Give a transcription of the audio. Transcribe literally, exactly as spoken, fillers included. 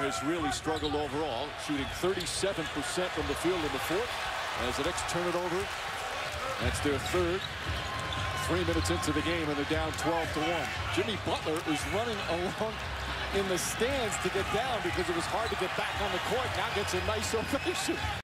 has really struggled overall, shooting thirty-seven percent from the field in the fourth. As the Knicks turn it over, that's their third. Three minutes into the game, and they're down twelve to one. Jimmy Butler is running along in the stands to get down because it was hard to get back on the court. Now gets a nice ovation.